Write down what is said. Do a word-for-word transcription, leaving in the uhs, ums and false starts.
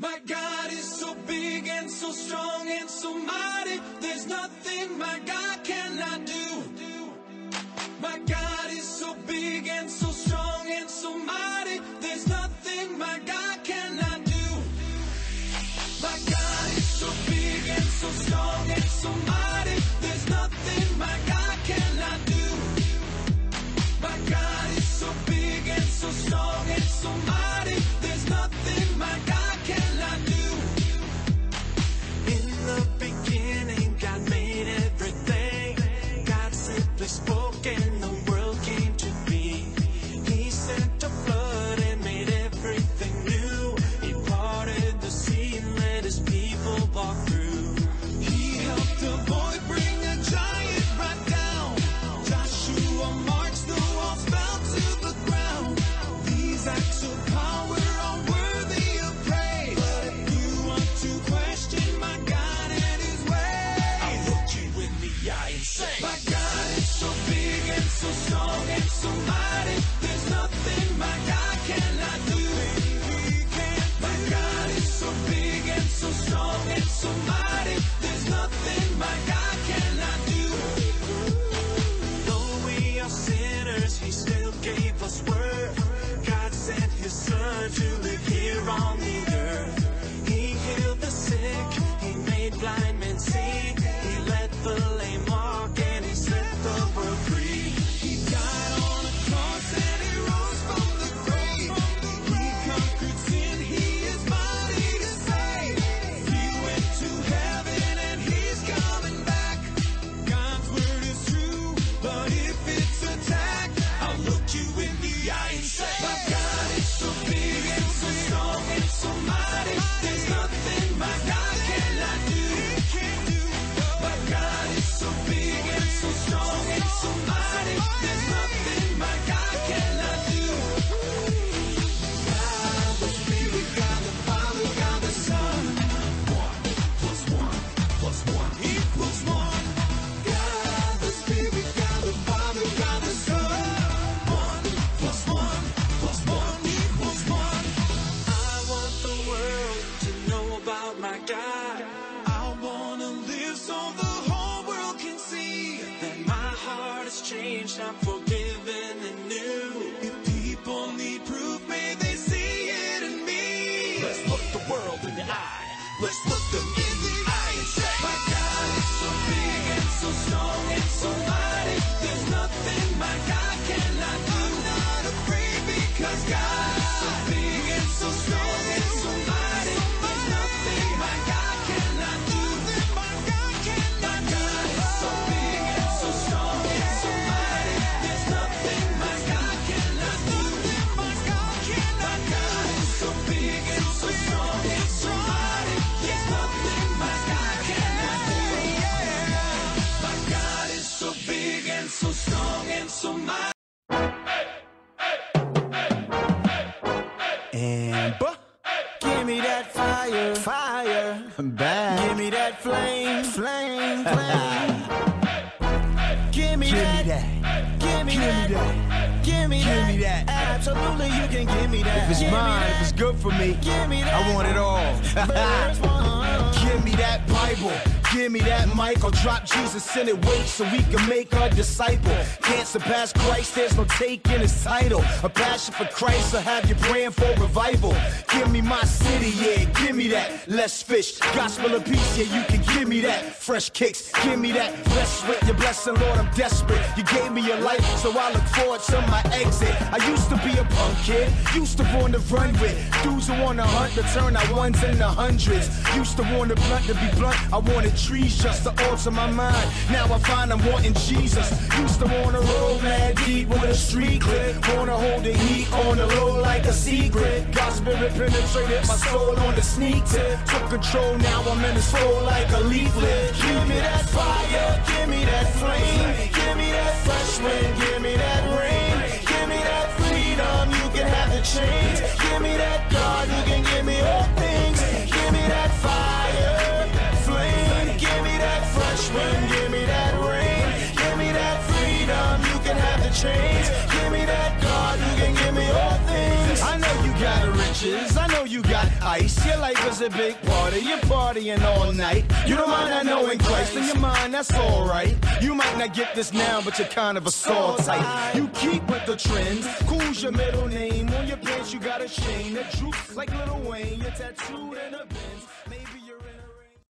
My God is so big and so strong and so mighty. There's nothing my God cannot do. My God is so big and so strong and so mighty. There's nothing my God cannot do. My God is so big and so strong and so mighty. There's nothing my God cannot do. My God is so big and so strong and so mighty. There's nothing my God cannot do. In the beginning, God made everything. God simply spoke and the world came to be. He sent a flood and made everything new. He parted the sea and let his people walk through. He helped a boy bring a giant right down. Joshua marched, the walls fell to the ground. These acts of power are worthy of praise. But if you want to question my God and his ways, I'll look you in the eye and say, my God is so big and so strong and so mighty. There's nothing my God cannot do. My God is so big and so strong and so mighty. There's nothing my God cannot do. Though we are sinners, he still gave us worth. God sent his son to live here on the earth. He healed the sick, he made blind men see. He let the lame walk and he set the world free. He died on a cross and he rose from the grave. He conquered sin, he is mighty to save. He went to heaven and he's coming back. God's word is true, but if it's attacked, I'll look you in the eye and say, my God is so big and so strong and so mighty. There's nothing my God cannot do. My God is so big and so strong and so mighty. There's nothing my God cannot do. God the Spirit, God the Father, God the Son. One plus one plus one equals one. God the Spirit, God the Father, God the Son. One plus one plus one equals one. I want the world to know about my God. I wanna live so the whole world can see that my heart has changed, I'm forgiven and new. If people need proof, may they see it in me. Let's look the world in the eye. Let's look them in the eye and say, my God is so big and so strong and so mighty. There's nothing my God cannot do. I'm not afraid because God is so big and so strong and so mighty. There's nothing my God cannot do. My God cannot do. My God is so big and so strong and so mighty. There's nothing my God cannot do. My God cannot. My God is so big and so strong and so mighty. There's nothing my God cannot do. My God is so big and so strong and so mighty. And buh, give me that fire, fire, back. Give me that flame, flame, flame. Give me that, give me that, give me that. Absolutely, you can give me that. If it's mine, if it's good for me, give me that. I want it all. Give me that Bible. Give me that mic, I'll drop Jesus in it, wait so we can make our disciple. Can't surpass Christ, there's no taking his title. A passion for Christ, I'll have you praying for revival. Give me my city, yeah, give me that. Less fish, gospel of peace, yeah, you can give me that. Fresh kicks, give me that. Blessed with your blessing, Lord, I'm desperate. You gave me your life, so I look forward to my exit. I used to be a punk kid, used to want to run with dudes who wanna hunt to turn our ones into hundreds. Used to want to blunt to be blunt, I wanted trees just to alter my mind. Now I find I'm wanting Jesus. Used to wanna roll mad deep with a street clip. Wanna hold the heat on the low like a secret. God's spirit penetrated my soul on the sneak tip. Took control, now I'm in the soul like a leaflet. Give me that fire, give me that flame. Give me that fresh wind, give me that rain. Give me that freedom, you can have the chains. Give me that God, you can give me all things. Give me that fire, flame. Give me that fresh wind, give me that rain. Give me that freedom, you can have the chains. Give me that God, you can give me all things. I know you got riches, I know you got ice. Your life is a big party, you're partying all night. You don't mind not knowing Christ in your mind, that's alright. You might not get this now, but you're kind of a soul type. You keep with the trends, cool's your middle name. On your pants you got a chain that droops like Lil Wayne. You're tattooed in a Benz.